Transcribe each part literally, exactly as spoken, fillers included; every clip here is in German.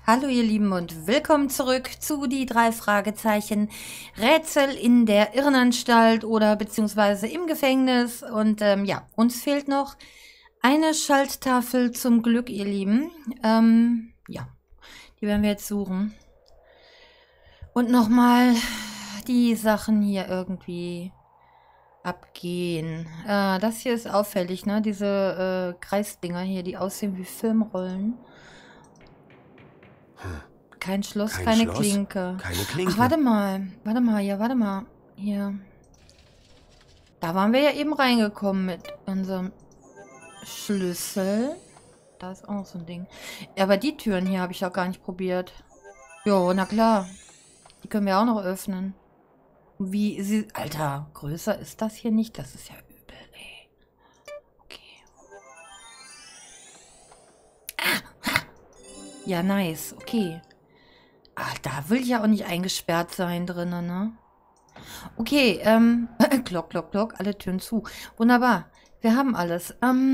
Hallo ihr Lieben und willkommen zurück zu die drei Fragezeichen Rätsel in der Irrenanstalt oder beziehungsweise im Gefängnis. Und ähm, ja, uns fehlt noch eine Schalttafel zum Glück, ihr Lieben. Ähm, ja, die werden wir jetzt suchen. Und nochmal die Sachen hier irgendwie abgehen. Äh, das hier ist auffällig, ne? Diese äh, Kreisdinger hier, die aussehen wie Filmrollen. Kein Schloss, Kein keine Schloss, Klinke. keine Klinke. Ach, warte mal. Warte mal, ja, warte mal. Hier. Da waren wir ja eben reingekommen mit unserem Schlüssel. Da ist auch noch so ein Ding. Ja, aber die Türen hier habe ich auch gar nicht probiert. Jo, na klar. Die können wir auch noch öffnen. Wie sie... Alter, größer ist das hier nicht. Das ist ja übel, ey. Okay. Ah, ha. Ja, nice. Okay. Ach, da will ich ja auch nicht eingesperrt sein drinnen, ne? Okay, ähm, Glock, Glock, Glock, alle Türen zu. Wunderbar. Wir haben alles.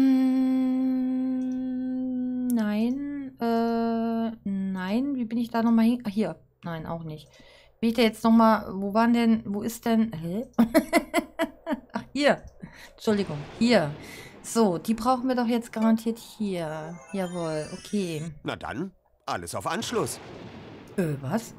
Ähm, nein, äh, nein, wie bin ich da nochmal hin? Ach, hier. Nein, auch nicht. Bin ich da jetzt nochmal, wo waren denn, wo ist denn, hä? Ach, hier. Entschuldigung, hier. So, die brauchen wir doch jetzt garantiert hier. Jawohl, okay. Na dann, alles auf Anschluss. Äh, was?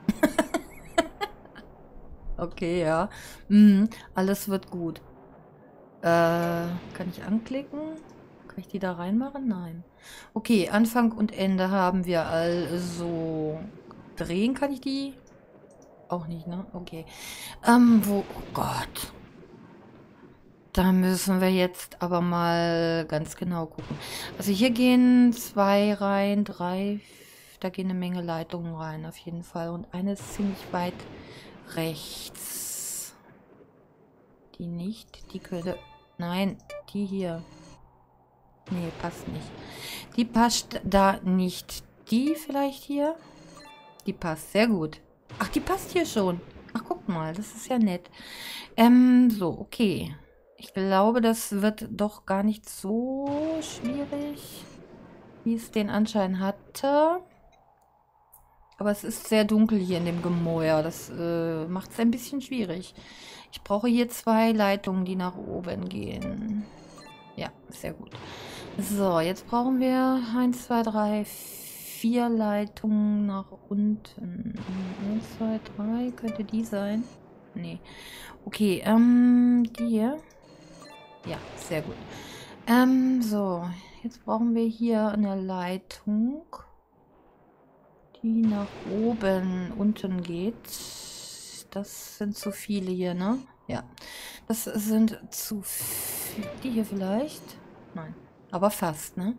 Okay, ja. Mhm, alles wird gut. Äh, kann ich anklicken? Kann ich die da reinmachen? Nein. Okay, Anfang und Ende haben wir also. Drehen kann ich die? Auch nicht, ne? Okay. Ähm, wo... Oh Gott. Da müssen wir jetzt aber mal ganz genau gucken. Also hier gehen zwei rein, drei... Da gehen eine Menge Leitungen rein, auf jeden Fall. Und eine ist ziemlich weit rechts. Die nicht. Die könnte... Nein, die hier. Nee, passt nicht. Die passt da nicht. Die vielleicht hier? Die passt sehr gut. Ach, die passt hier schon. Ach, guck mal, das ist ja nett. Ähm, so, okay. Ich glaube, das wird doch gar nicht so schwierig, wie es den Anschein hatte. Aber es ist sehr dunkel hier in dem Gemäuer. Das äh, macht es ein bisschen schwierig. Ich brauche hier zwei Leitungen, die nach oben gehen. Ja, sehr gut. So, jetzt brauchen wir eins, zwei, drei, vier Leitungen nach unten. eins, zwei, drei, könnte die sein? Nee. Okay, ähm, die hier. Ja, sehr gut. Ähm, so, jetzt brauchen wir hier eine Leitung, die nach oben, unten geht. Das sind zu viele hier, ne? Ja. Das sind zu viele. Die hier vielleicht? Nein. Aber fast, ne?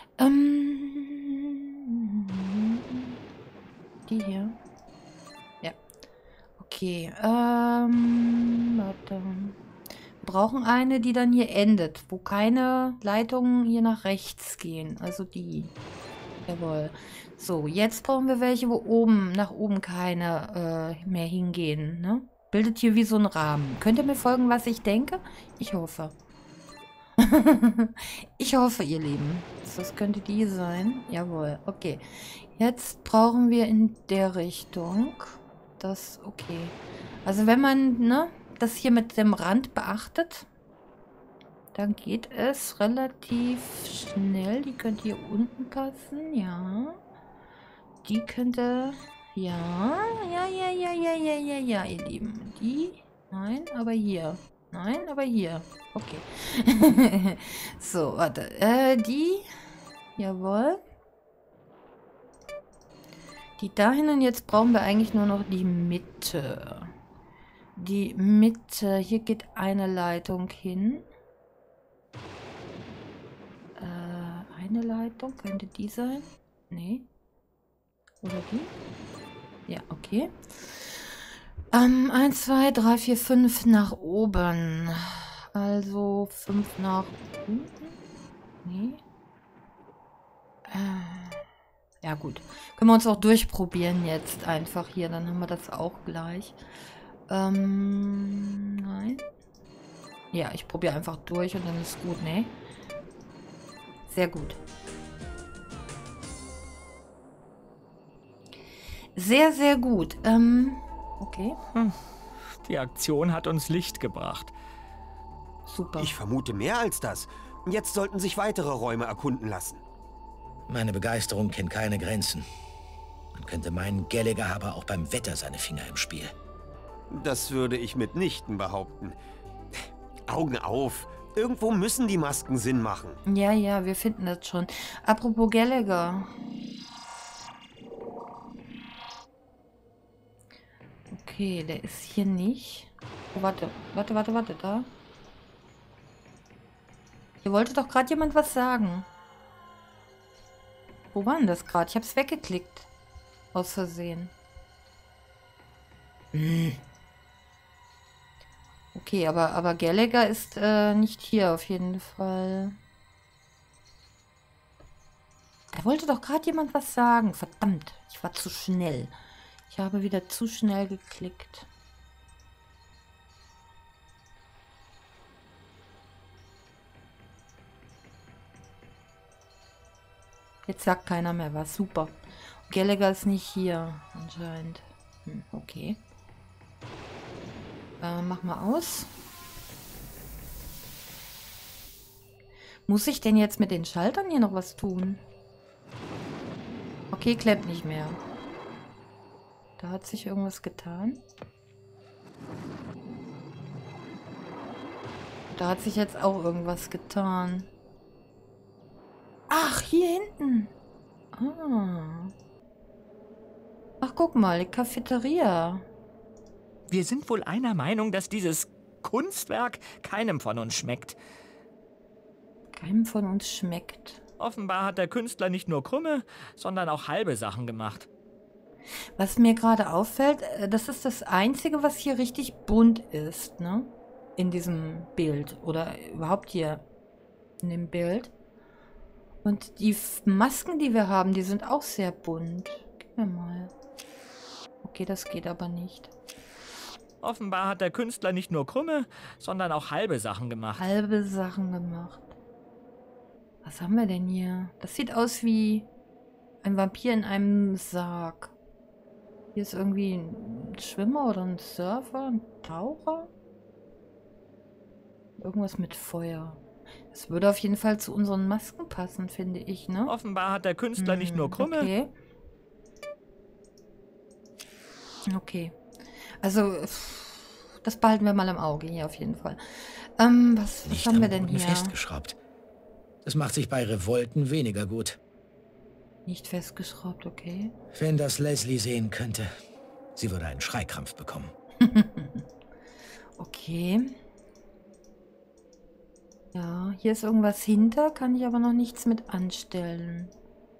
Ähm. Die hier. Ja. Okay. Ähm. Warte. Wir brauchen eine, die dann hier endet, wo keine Leitungen hier nach rechts gehen. Also die. Jawohl. So, jetzt brauchen wir welche, wo oben, nach oben keine äh, mehr hingehen, ne? Bildet hier wie so ein Rahmen. Könnt ihr mir folgen, was ich denke? Ich hoffe. Ich hoffe, ihr Lieben. Das könnte die sein. Jawohl, okay. Jetzt brauchen wir in der Richtung das, okay. Also wenn man, ne, das hier mit dem Rand beachtet, dann geht es relativ schnell. Die könnte hier unten passen, ja. Die könnte... Ja, ja, ja, ja, ja, ja, ja, ja, ihr Lieben. Die... Nein, aber hier. Nein, aber hier. Okay. So, warte. Äh, die... Jawohl. Die dahin und jetzt brauchen wir eigentlich nur noch die Mitte. Die Mitte. Hier geht eine Leitung hin. Äh, eine Leitung. Könnte die sein? Nee. Oder die? Ja, okay. Ähm, eins, zwei, drei, vier, fünf nach oben. Also fünf nach unten? Nee. Äh, ja, gut. Können wir uns auch durchprobieren jetzt einfach hier. Dann haben wir das auch gleich. Ähm, nein. Ja, ich probiere einfach durch und dann ist gut, ne? Sehr gut. Sehr, sehr gut. Ähm, okay. Hm. Die Aktion hat uns Licht gebracht. Super. Ich vermute mehr als das. Jetzt sollten sich weitere Räume erkunden lassen. Meine Begeisterung kennt keine Grenzen. Man könnte meinen, Gallagher habe auch beim Wetter seine Finger im Spiel. Das würde ich mitnichten behaupten. Augen auf. Irgendwo müssen die Masken Sinn machen. Ja, ja, wir finden das schon. Apropos Gallagher. Okay, der ist hier nicht. Oh, warte, warte, warte, warte, da. Hier wollte doch gerade jemand was sagen. Wo war denn das gerade? Ich habe es weggeklickt. Aus Versehen. Hm. Okay, aber, aber Gallagher ist äh, nicht hier auf jeden Fall. Da wollte doch gerade jemand was sagen. Verdammt, ich war zu schnell. Ich habe wieder zu schnell geklickt. Jetzt sagt keiner mehr was. Super. Gallagher ist nicht hier, anscheinend. Hm, okay. Äh, mach mal aus. Muss ich denn jetzt mit den Schaltern hier noch was tun? Okay, klemmt nicht mehr. Da hat sich irgendwas getan. Da hat sich jetzt auch irgendwas getan. Ach, hier hinten. Ah. Ach, guck mal, die Cafeteria. Wir sind wohl einer Meinung, dass dieses Kunstwerk keinem von uns schmeckt. Keinem von uns schmeckt. Offenbar hat der Künstler nicht nur krumme, sondern auch halbe Sachen gemacht. Was mir gerade auffällt, das ist das Einzige, was hier richtig bunt ist, ne? In diesem Bild. Oder überhaupt hier in dem Bild. Und die Masken, die wir haben, die sind auch sehr bunt. Gib mir mal. Okay, das geht aber nicht. Offenbar hat der Künstler nicht nur krumme, sondern auch halbe Sachen gemacht. Halbe Sachen gemacht. Was haben wir denn hier? Das sieht aus wie ein Vampir in einem Sarg. Hier ist irgendwie ein Schwimmer oder ein Surfer, ein Taucher. Irgendwas mit Feuer. Das würde auf jeden Fall zu unseren Masken passen, finde ich, ne? Offenbar hat der Künstler hm, nicht nur krumme. Okay. Okay. Also, das behalten wir mal im Auge hier auf jeden Fall. Ähm, was, was Nicht haben am wir denn Boden hier? festgeschraubt. Das macht sich bei Revolten weniger gut. Nicht festgeschraubt, okay. Wenn das Leslie sehen könnte, sie würde einen Schreikrampf bekommen. Okay. Ja, hier ist irgendwas hinter, kann ich aber noch nichts mit anstellen.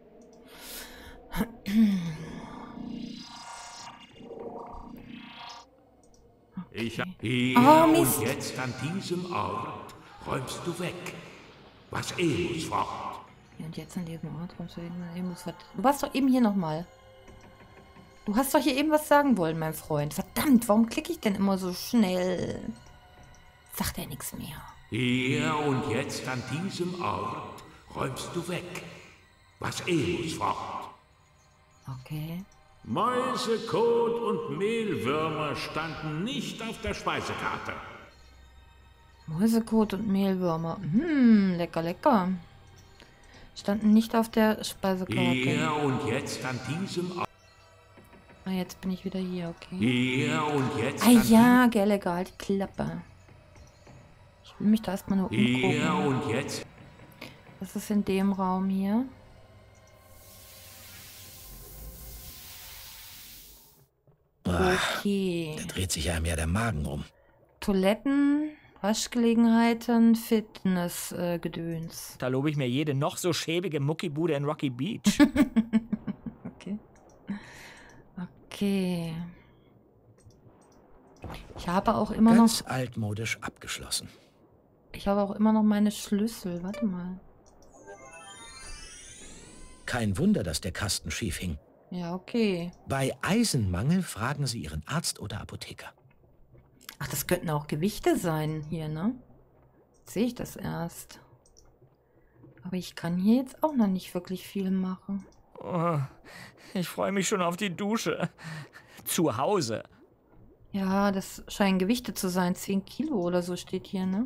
Ich Okay. hier Oh, Mist. und jetzt an diesem Ort räumst du weg, was eh muss fort. Ja, und jetzt an diesem Ort kommst du hin, eben was. Du warst doch eben hier nochmal. Du hast doch hier eben was sagen wollen, mein Freund. Verdammt, warum klicke ich denn immer so schnell? Sagt er nichts mehr. Hier und jetzt an diesem Ort räumst du weg, was eh muss fort. Okay. Mäuse, Kot und Mehlwürmer standen nicht auf der Speisekarte. Mäusekot und Mehlwürmer. Hm, lecker, lecker. Standen nicht auf der Speisekarte. Hier und jetzt an diesem Ort. Ah, jetzt bin ich wieder hier, okay. Hier und jetzt Ah an ja, Gallagher, halt die Klappe. Ich will mich da erstmal nur Hier umgucken. und jetzt. Was ist in dem Raum hier? Okay. Da dreht sich einem ja der Magen um. Toiletten, Waschgelegenheiten, Fitnessgedöns. Da lobe ich mir jede noch so schäbige Muckibude in Rocky Beach. Okay. Okay. Ich habe auch immer Ganz noch. altmodisch abgeschlossen. Ich habe auch immer noch meine Schlüssel. Warte mal. Kein Wunder, dass der Kasten schief hing. Ja, okay. Bei Eisenmangel fragen Sie Ihren Arzt oder Apotheker. Ach, das könnten auch Gewichte sein hier, ne? Jetzt sehe ich das erst. Aber ich kann hier jetzt auch noch nicht wirklich viel machen. Oh, Ich freue mich schon auf die Dusche. Zu Hause. Ja, das scheinen Gewichte zu sein. zehn Kilo oder so steht hier, ne?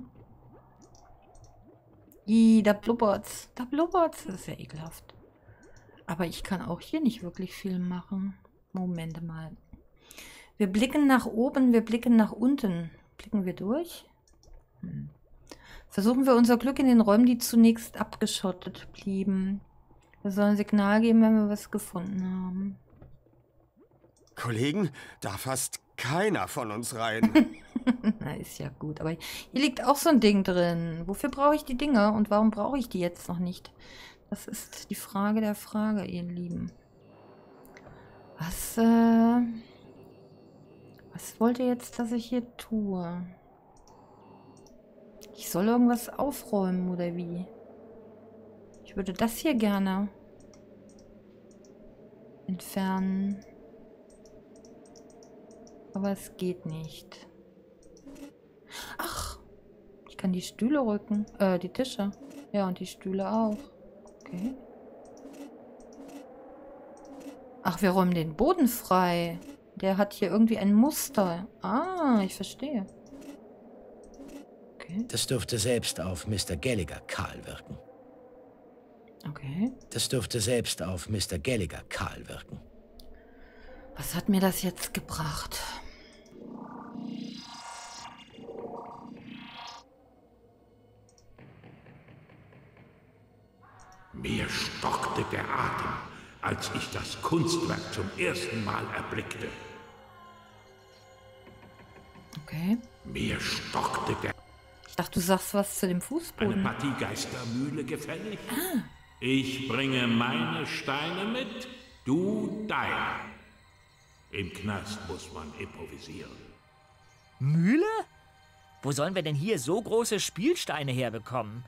Ih, da blubbert's. Da blubbert's. Das ist ja ekelhaft. Aber ich kann auch hier nicht wirklich viel machen. Moment mal. Wir blicken nach oben, wir blicken nach unten. Blicken wir durch? Hm. Versuchen wir unser Glück in den Räumen, die zunächst abgeschottet blieben. Wir sollen ein Signal geben, wenn wir was gefunden haben. Kollegen, da fasst keiner von uns rein. Na, ist ja gut. Aber hier liegt auch so ein Ding drin. Wofür brauche ich die Dinger und warum brauche ich die jetzt noch nicht? Das ist die Frage der Frage, ihr Lieben. Was, äh... Was wollt ihr jetzt, dass ich hier tue? Ich soll irgendwas aufräumen, oder wie? Ich würde das hier gerne entfernen. Aber es geht nicht. Ach, ich kann die Stühle rücken. Äh, die Tische. Ja, und die Stühle auch. Okay. Ach, wir räumen den Boden frei. Der hat hier irgendwie ein Muster. Ah, ich verstehe. Okay. Das dürfte selbst auf Mister Gallagher kahl wirken. Okay. Das dürfte selbst auf Mister Gallagher kahl wirken. Was hat mir das jetzt gebracht? Mir stockte der Atem, als ich das Kunstwerk zum ersten Mal erblickte. Okay. Mir stockte der... Ich dachte, du sagst was zu dem Eine Fußboden. Partie Geistermühle gefällig? Ah. Ich bringe meine Steine mit, du deine. Im Knast muss man improvisieren. Mühle? Wo sollen wir denn hier so große Spielsteine herbekommen?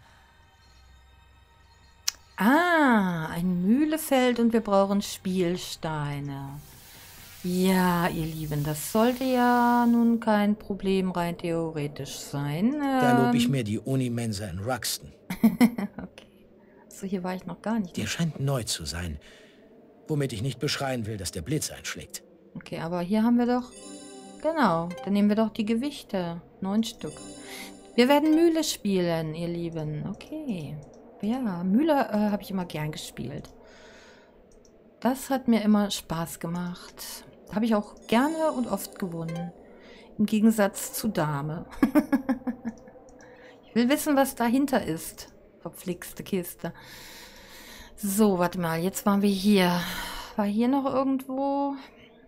Ah, ein Mühlefeld und wir brauchen Spielsteine. Ja, ihr Lieben, das sollte ja nun kein Problem rein theoretisch sein. Ähm, Da lobe ich mir die Unimensa in Ruxton. Okay. So, hier war ich noch gar nicht. Der scheint neu zu sein. Womit ich nicht beschreien will, dass der Blitz einschlägt. Okay, aber hier haben wir doch... Genau, dann nehmen wir doch die Gewichte. Neun Stück. Wir werden Mühle spielen, ihr Lieben. Okay. Ja, Mühle äh, habe ich immer gern gespielt. Das hat mir immer Spaß gemacht. Habe ich auch gerne und oft gewonnen. Im Gegensatz zu Dame. Ich will wissen, was dahinter ist. Verflixte Kiste. So, warte mal. Jetzt waren wir hier. War hier noch irgendwo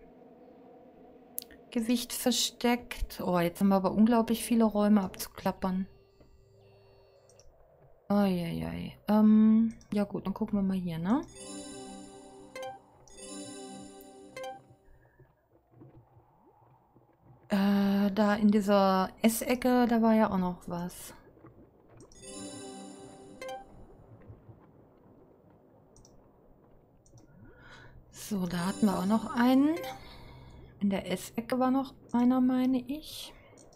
Gewicht versteckt? Oh, jetzt haben wir aber unglaublich viele Räume abzuklappern. Eieiei. Ähm, ja gut, dann gucken wir mal hier, ne? Äh, da in dieser Essecke, da war ja auch noch was. So, da hatten wir auch noch einen. In der Essecke war noch einer, meine ich.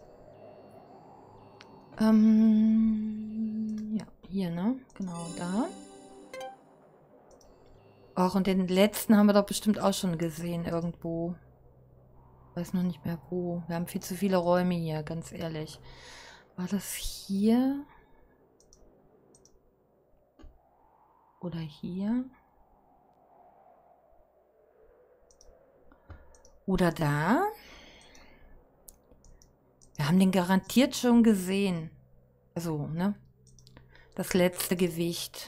Ähm, ja, hier, ne? Genau, da. Ach, und den letzten haben wir doch bestimmt auch schon gesehen irgendwo. Weiß noch nicht mehr wo. Wir haben viel zu viele Räume hier, ganz ehrlich. War das hier? Oder hier? Oder da? Wir haben den garantiert schon gesehen. Also, ne? Das letzte Gewicht.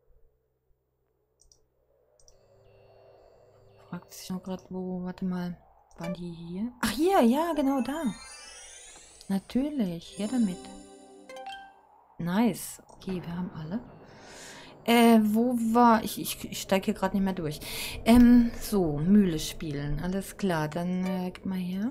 Fragt sich noch gerade wo. Warte mal. Waren die hier? Ach, hier, ja, genau da. Natürlich, hier damit. Nice. Okay, wir haben alle. Äh, wo war... Ich, ich, ich steige hier gerade nicht mehr durch. Ähm, so, Mühle spielen. Alles klar, dann äh, gib mal her.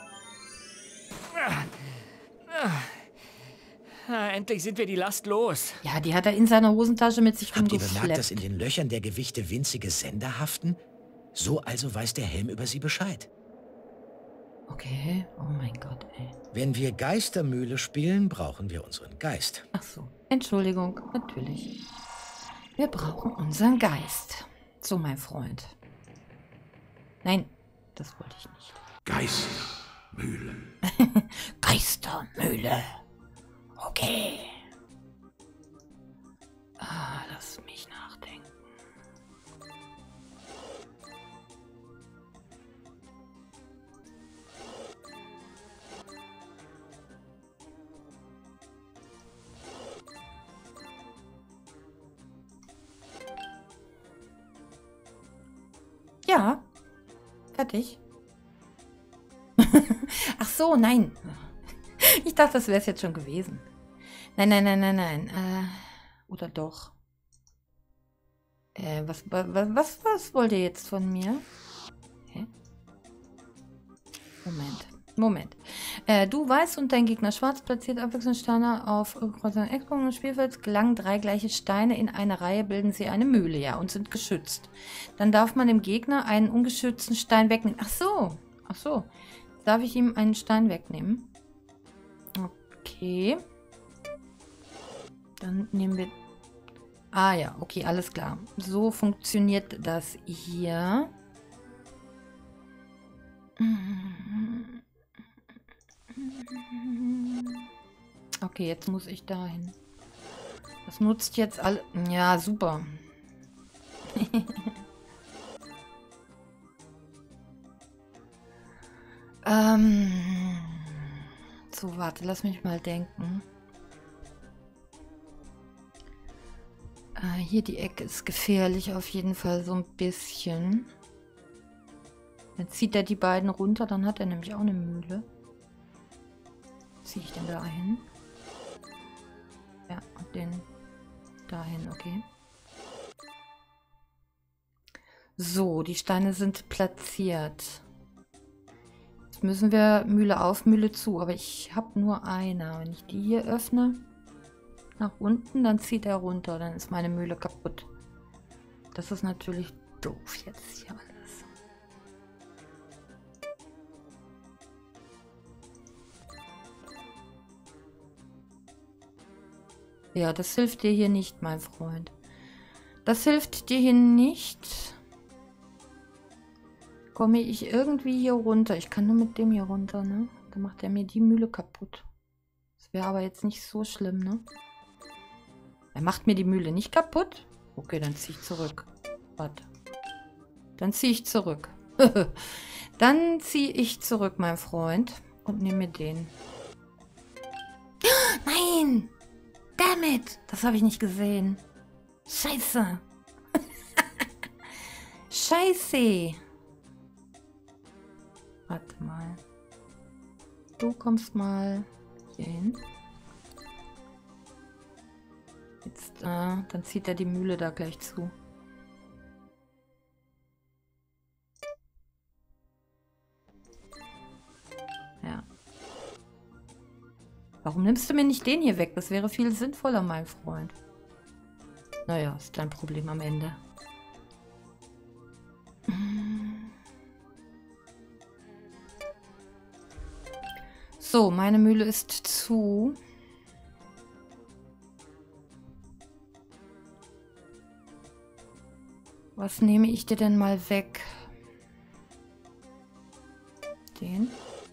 Ah, endlich sind wir die Last los. Ja, die hat er in seiner Hosentasche mit sich Habt ihr bemerkt, rumgeschleppt. dass in den Löchern der Gewichte winzige Sender haften? So also weiß der Helm über sie Bescheid. Okay, oh mein Gott, ey. Wenn wir Geistermühle spielen, brauchen wir unseren Geist. Ach so, Entschuldigung, natürlich. Wir brauchen unseren Geist. So, mein Freund. Nein, das wollte ich nicht. Geistermühle. Geistermühle. Okay. Ah, lass mich nachdenken. Ja. Fertig. Ach so, nein. Ich dachte, das wäre es jetzt schon gewesen. Nein, nein, nein, nein, nein. Äh, oder doch? Äh, was, was, was, was wollt ihr jetzt von mir? Hä? Moment. Moment. Äh, du weiß und dein Gegner schwarz platziert abwechselnd Steine auf Eckpunkten des Spielfelds. Gelangen drei gleiche Steine in eine Reihe, bilden sie eine Mühle, ja, und sind geschützt. Dann darf man dem Gegner einen ungeschützten Stein wegnehmen. Ach so. Ach so. Darf ich ihm einen Stein wegnehmen? Okay. Dann nehmen wir... Ah ja, okay, alles klar. So funktioniert das hier. Okay, jetzt muss ich dahin. Das nutzt jetzt alle... Ja, super. ähm... So, warte, lass mich mal denken. Äh, hier die Ecke ist gefährlich auf jeden Fall so ein bisschen. Dann zieht er die beiden runter, dann hat er nämlich auch eine Mühle. Ziehe ich den da hin? Ja, und den dahin, okay. So, die Steine sind platziert. Jetzt müssen wir Mühle auf, Mühle zu. Aber ich habe nur eine. Wenn ich die hier öffne, nach unten, dann zieht er runter. Dann ist meine Mühle kaputt. Das ist natürlich doof jetzt hier alles. Ja, das hilft dir hier nicht, mein Freund. Das hilft dir hier nicht. Komme ich irgendwie hier runter? Ich kann nur mit dem hier runter, ne? Dann macht er mir die Mühle kaputt. Das wäre aber jetzt nicht so schlimm, ne? Er macht mir die Mühle nicht kaputt? Okay, dann ziehe ich zurück. Warte. Dann ziehe ich zurück. Dann ziehe ich zurück, mein Freund. Und nehme mir den. Nein! Dammit! Das habe ich nicht gesehen. Scheiße. Scheiße. Warte mal. Du kommst mal hier hin. Jetzt, äh, dann zieht er die Mühle da gleich zu. Ja. Warum nimmst du mir nicht den hier weg? Das wäre viel sinnvoller, mein Freund. Naja, ist dein Problem am Ende. So, meine Mühle ist zu. Was nehme ich dir denn mal weg? Den.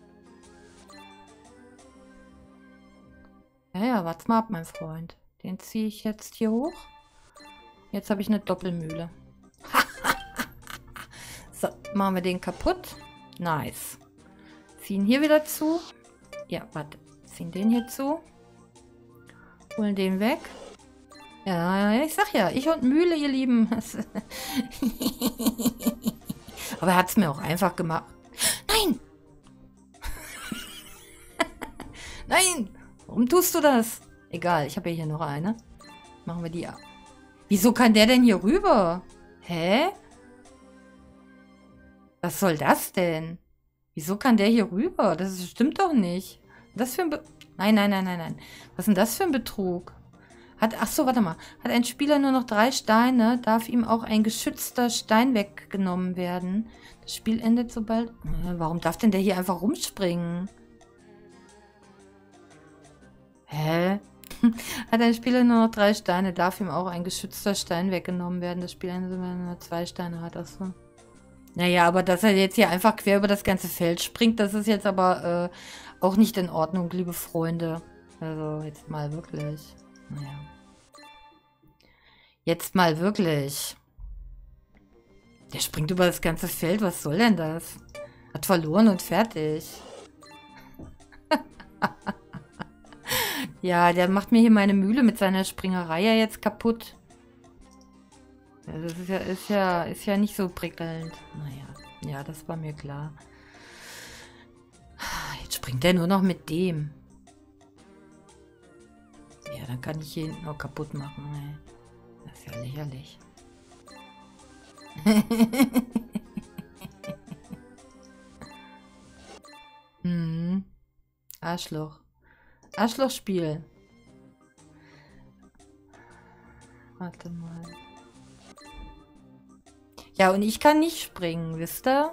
Ja, ja, warte mal ab, mein Freund. Den ziehe ich jetzt hier hoch. Jetzt habe ich eine Doppelmühle. So, machen wir den kaputt. Nice. Ziehen hier wieder zu. Ja, warte. Ziehen den hier zu. Holen den weg. Ja, ich sag ja, ich und Mühle, ihr Lieben. Aber er hat es mir auch einfach gemacht. Nein! Nein! Warum tust du das? Egal, ich habe ja hier noch eine. Machen wir die ab. Wieso kann der denn hier rüber? Hä? Was soll das denn? Wieso kann der hier rüber? Das stimmt doch nicht. Das für ein Be Nein, nein, nein, nein, nein. Was ist denn das für ein Betrug? Hat, ach so, warte mal. Hat ein Spieler nur noch drei Steine, darf ihm auch ein geschützter Stein weggenommen werden. Das Spiel endet sobald... Warum darf denn der hier einfach rumspringen? Hä? Hat ein Spieler nur noch drei Steine, darf ihm auch ein geschützter Stein weggenommen werden. Das Spiel endet, wenn er nur zwei Steine hat. Achso. Naja, aber dass er jetzt hier einfach quer über das ganze Feld springt, das ist jetzt aber äh, auch nicht in Ordnung, liebe Freunde. Also jetzt mal wirklich. Naja. Jetzt mal wirklich. Der springt über das ganze Feld, was soll denn das? Hat verloren und fertig. Ja, der macht mir hier meine Mühle mit seiner Springerei ja jetzt kaputt. Ja, das ist ja, ist ja, ist ja nicht so prickelnd. Naja, ja, das war mir klar. Jetzt springt er nur noch mit dem. Ja, dann kann ich hier hinten noch kaputt machen. Ey. Das ist ja lächerlich. hm. Arschloch. Arschlochspiel. Warte mal. Ja, und ich kann nicht springen, wisst ihr?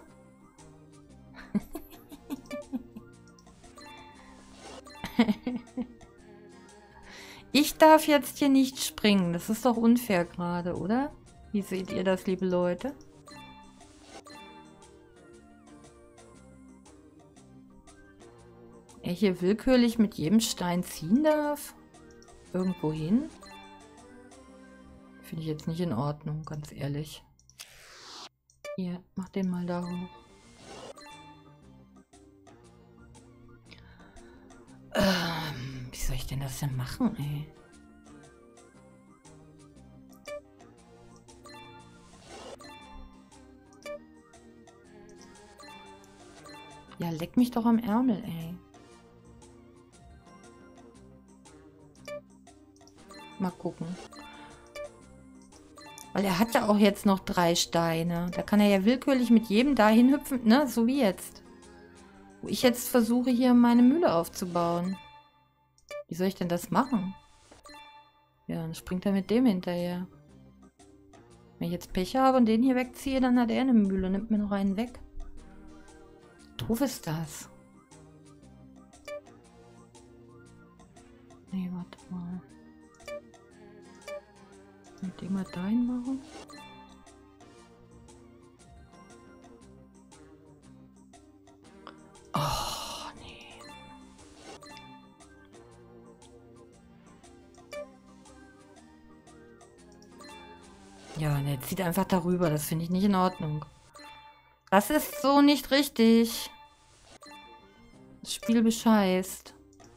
Ich darf jetzt hier nicht springen. Das ist doch unfair gerade, oder? Wie seht ihr das, liebe Leute? Er hier willkürlich mit jedem Stein ziehen darf? Irgendwo hin? Finde ich jetzt nicht in Ordnung, ganz ehrlich. Hier, mach den mal da hoch. Ähm, wie soll ich denn das denn machen, ey? Ja, leck mich doch am Ärmel, ey. Mal gucken. Weil er hat ja auch jetzt noch drei Steine. Da kann er ja willkürlich mit jedem da hinhüpfen, ne? So wie jetzt. Wo ich jetzt versuche, hier meine Mühle aufzubauen. Wie soll ich denn das machen? Ja, dann springt er mit dem hinterher. Wenn ich jetzt Pech habe und den hier wegziehe, dann hat er eine Mühle und nimmt mir noch einen weg. Doof ist das. Nee, warte mal. Mit dem mal dahin machen. Oh, nee. Ja, und er zieht einfach darüber. Das finde ich nicht in Ordnung. Das ist so nicht richtig. Das Spiel bescheißt.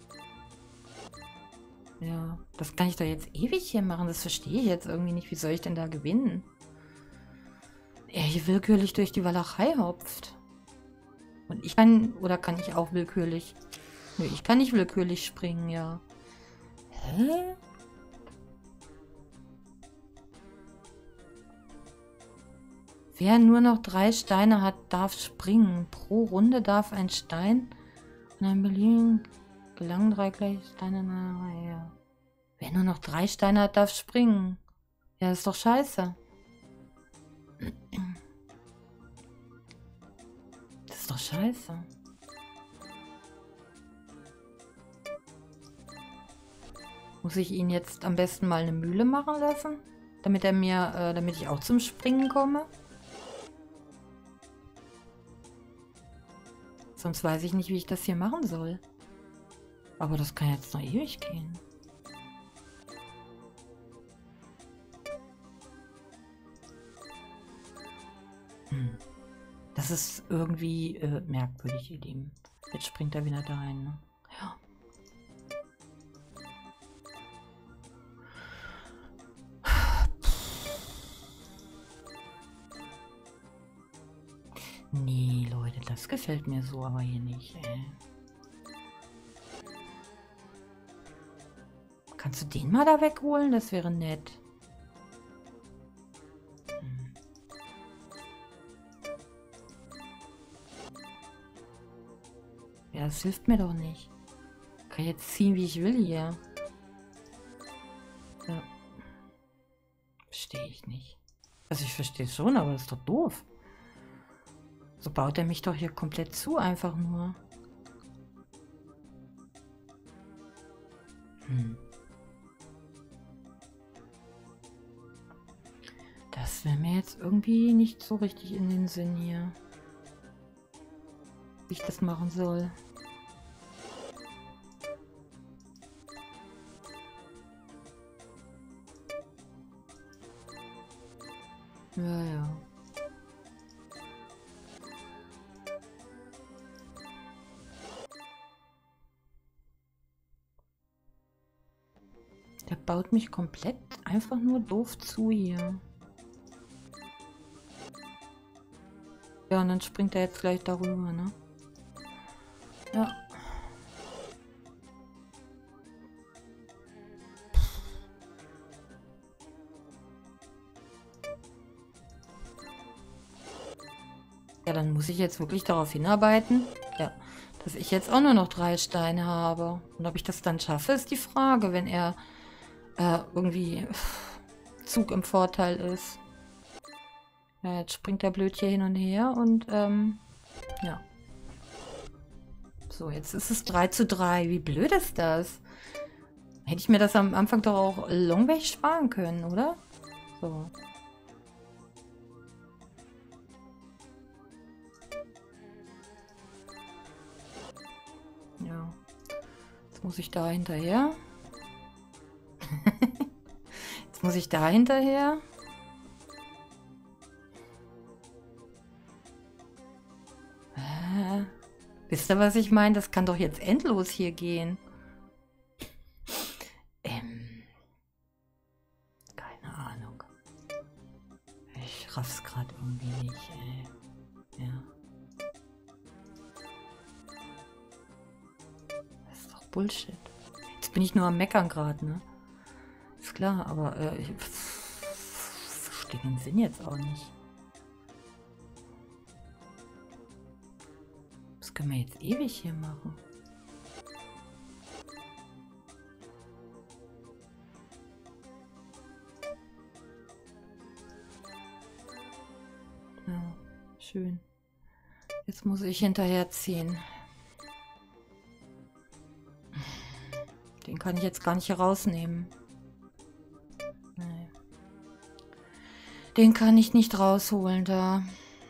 Ja, das kann ich doch jetzt ewig hier machen. Das verstehe ich jetzt irgendwie nicht. Wie soll ich denn da gewinnen? Er hier willkürlich durch die Walachei hopft. Und ich kann, oder kann ich auch willkürlich? Nö, ich kann nicht willkürlich springen, ja. Hä? Wer nur noch drei Steine hat, darf springen. Pro Runde darf ein Stein und ein beliebigen gelangen drei gleiche Steine in einer Reihe. Wer nur noch drei Steine hat, darf springen. Ja, das ist doch scheiße. Das ist doch scheiße. Muss ich ihn jetzt am besten mal eine Mühle machen lassen? Damit er mir, äh, damit ich auch zum Springen komme? Sonst weiß ich nicht, wie ich das hier machen soll. Aber das kann jetzt noch ewig gehen. Hm. Das ist irgendwie äh, merkwürdig, ihr Lieben. Jetzt springt er wieder da rein, ne? Ja. Nee, Leute, das gefällt mir so aber hier nicht, ey. Kannst du den mal da wegholen? Das wäre nett. Hm. Ja, das hilft mir doch nicht. Ich kann jetzt ziehen, wie ich will hier. Ja. Verstehe ich nicht. Also ich verstehe es schon, aber das ist doch doof. So baut er mich doch hier komplett zu, einfach nur. Hm. Das wäre mir jetzt irgendwie nicht so richtig in den Sinn hier. Wie ich das machen soll. Ja, ja. Der baut mich komplett einfach nur doof zu hier. Ja, und dann springt er jetzt gleich darüber, ne? Ja. Ja, dann muss ich jetzt wirklich darauf hinarbeiten, ja, dass ich jetzt auch nur noch drei Steine habe. Und ob ich das dann schaffe, ist die Frage, wenn er äh, irgendwie Zug im Vorteil ist. Ja, jetzt springt der blöd hier hin und her und ähm, ja. So, jetzt ist es drei zu drei. Wie blöd ist das? Hätte ich mir das am Anfang doch auch Longweg sparen können, oder? So. Ja. Jetzt muss ich da hinterher. Jetzt muss ich da hinterher. Äh, wisst ihr, was ich meine? Das kann doch jetzt endlos hier gehen. Ähm, keine Ahnung. Ich raff's gerade irgendwie nicht, ey. Ja. Das ist doch Bullshit. Jetzt bin ich nur am Meckern gerade, ne? Ist klar, aber äh, ich verstehe den Sinn jetzt auch nicht. Das können wir jetzt ewig hier machen. Ja, schön. Jetzt muss ich hinterherziehen. Den kann ich jetzt gar nicht hier rausnehmen. Nee. Den kann ich nicht rausholen da.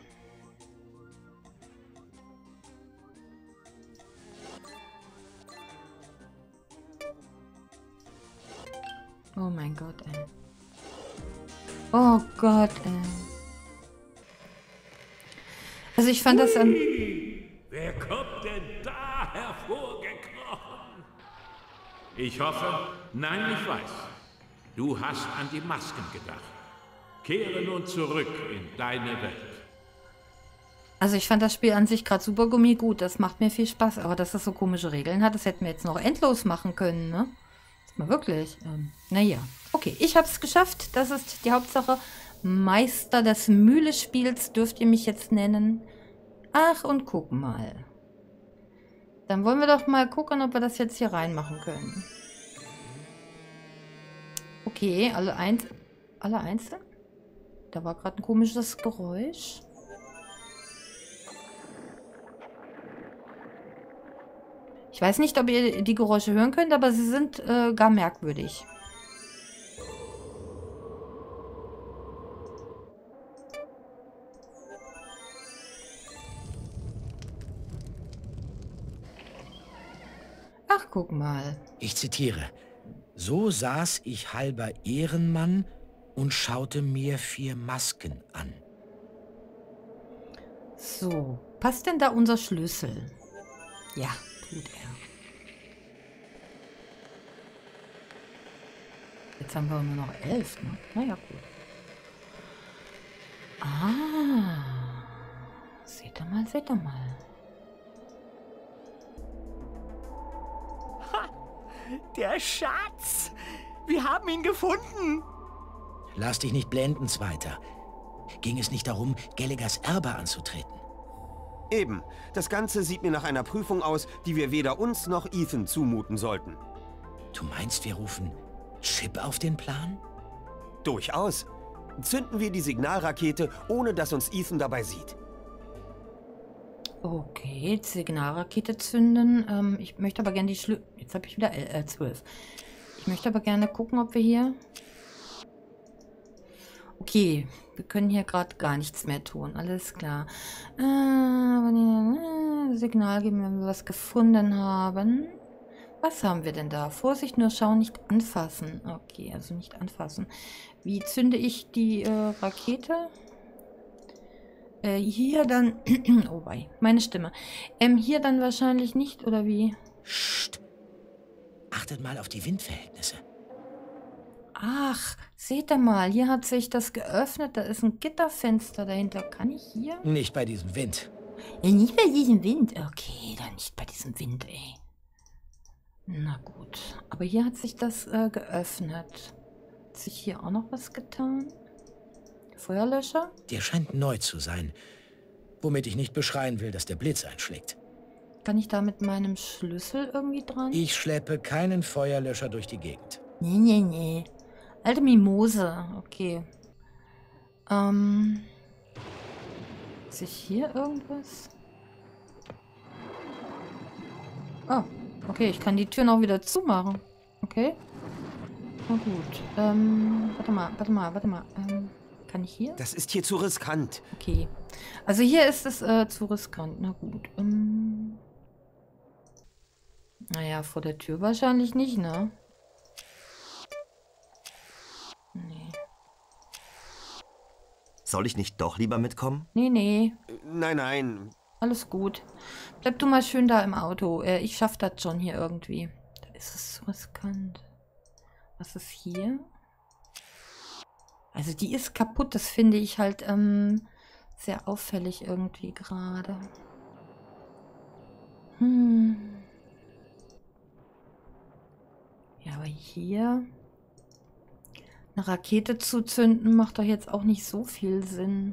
Oh mein Gott, ey. Oh Gott, ey. Also ich fand das an... Wer kommt denn da hervorgekrochen? Ich hoffe, nein, ich weiß. Du hast an die Masken gedacht. Kehre nun zurück in deine Welt. Also ich fand das Spiel an sich gerade super Gummi gut. Das macht mir viel Spaß. Aber dass das so komische Regeln hat, das hätten wir jetzt noch endlos machen können, ne? Mal wirklich. Ähm, naja. Okay, ich habe es geschafft. Das ist die Hauptsache. Meister des Mühle-Spiels dürft ihr mich jetzt nennen. Ach, und guck mal. Dann wollen wir doch mal gucken, ob wir das jetzt hier reinmachen können. Okay, alle, eins, alle einzeln. Da war gerade ein komisches Geräusch. Ich weiß nicht, ob ihr die Geräusche hören könnt, aber sie sind äh, gar merkwürdig. Ach, guck mal. Ich zitiere. So saß ich halber Ehrenmann und schaute mir vier Masken an. So, passt denn da unser Schlüssel? Ja, tut er. Jetzt haben wir nur noch elf, ne? Naja, gut. Ah. Seht ihr mal, seht ihr mal. Ha! Der Schatz! Wir haben ihn gefunden! Lass dich nicht blenden, Zweiter. Ging es nicht darum, Gallaghers Erbe anzutreten? Eben. Das Ganze sieht mir nach einer Prüfung aus, die wir weder uns noch Ethan zumuten sollten. Du meinst, wir rufen Chip auf den Plan? Durchaus. Zünden wir die Signalrakete, ohne dass uns Ethan dabei sieht. Okay, Signalrakete zünden. Ähm, ich möchte aber gerne die Schlü... Jetzt habe ich wieder äh, zwölf. Ich möchte aber gerne gucken, ob wir hier... Okay, wir können hier gerade gar nichts mehr tun. Alles klar. Äh, Signal geben, wenn wir was gefunden haben. Was haben wir denn da? Vorsicht, nur schauen, nicht anfassen. Okay, also nicht anfassen. Wie zünde ich die äh, Rakete? Äh, hier dann... oh wei, meine Stimme. Ähm, hier dann wahrscheinlich nicht, oder wie? Psst. Achtet mal auf die Windverhältnisse. Ach, seht ihr mal, hier hat sich das geöffnet. Da ist ein Gitterfenster dahinter. Kann ich hier? Nicht bei diesem Wind. Ja, nicht bei diesem Wind. Okay, dann nicht bei diesem Wind, ey. Na gut. Aber hier hat sich das äh, geöffnet. Hat sich hier auch noch was getan? Feuerlöscher? Der scheint neu zu sein. Womit ich nicht beschreien will, dass der Blitz einschlägt. Kann ich da mit meinem Schlüssel irgendwie dran? Ich schleppe keinen Feuerlöscher durch die Gegend. Nee, nee, nee. Alte Mimose. Okay. Ähm. Ist ich hier irgendwas? Oh, okay. Ich kann die Türen auch wieder zumachen. Okay. Na gut. Ähm, warte mal, warte mal, warte mal. Ähm, kann ich hier? Das ist hier zu riskant. Okay. Also hier ist es äh, zu riskant. Na gut. Ähm, naja, vor der Tür wahrscheinlich nicht, ne? Nee. Soll ich nicht doch lieber mitkommen? Nee, nee. Nein, nein. Alles gut. Bleib du mal schön da im Auto. Äh, ich schaff das schon hier irgendwie. Da ist es so riskant. Was ist hier? Also die ist kaputt. Das finde ich halt ähm, sehr auffällig irgendwie gerade. Hm. Ja, aber hier eine Rakete zu zünden macht doch jetzt auch nicht so viel Sinn.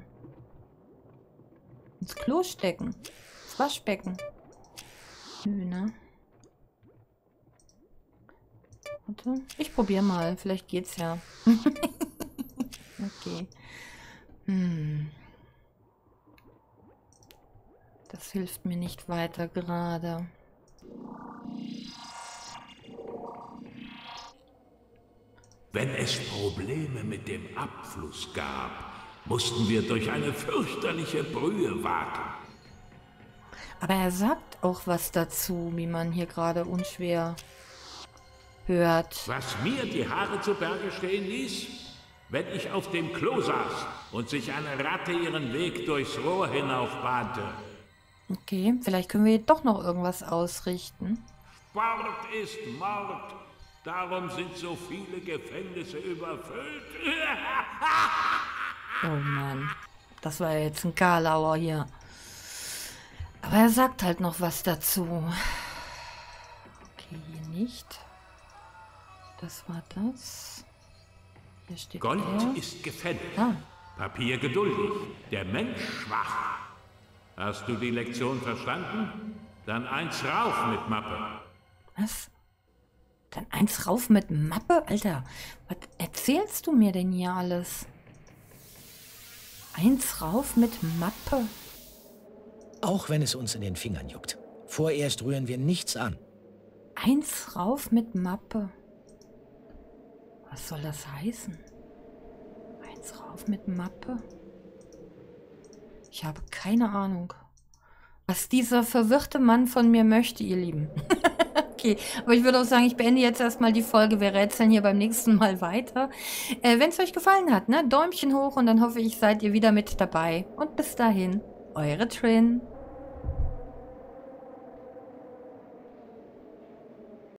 Ins Klo stecken. Ins Waschbecken. Nö, ne? Warte. Ich probiere mal. Vielleicht geht's ja. Okay. Hm. Das hilft mir nicht weiter gerade. Wenn es Probleme mit dem Abfluss gab, mussten wir durch eine fürchterliche Brühe warten. Aber er sagt auch was dazu, wie man hier gerade unschwer hört. Was mir die Haare zu Berge stehen ließ, wenn ich auf dem Klo saß und sich eine Ratte ihren Weg durchs Rohr hinauf bahnte. Okay, vielleicht können wir doch noch irgendwas ausrichten. Mord ist Mord. Darum sind so viele Gefängnisse überfüllt. Oh Mann, das war jetzt ein Karlauer hier. Aber er sagt halt noch was dazu. Okay, hier nicht. Das war das. Hier steht Gold er. ist gefällig, Ah. Papier geduldig, der Mensch schwach. Hast du die Lektion verstanden? Dann eins rauf mit Mappe. Was? Dann eins rauf mit Mappe? Alter, was erzählst du mir denn hier alles? Eins rauf mit Mappe? Auch wenn es uns in den Fingern juckt. Vorerst rühren wir nichts an. Eins rauf mit Mappe. Was soll das heißen? Eins rauf mit Mappe? Ich habe keine Ahnung, was dieser verwirrte Mann von mir möchte, ihr Lieben. Okay, aber ich würde auch sagen, ich beende jetzt erstmal die Folge. Wir rätseln hier beim nächsten Mal weiter. Äh, wenn es euch gefallen hat, ne, Däumchen hoch und dann hoffe ich, seid ihr wieder mit dabei. Und bis dahin, eure Trin.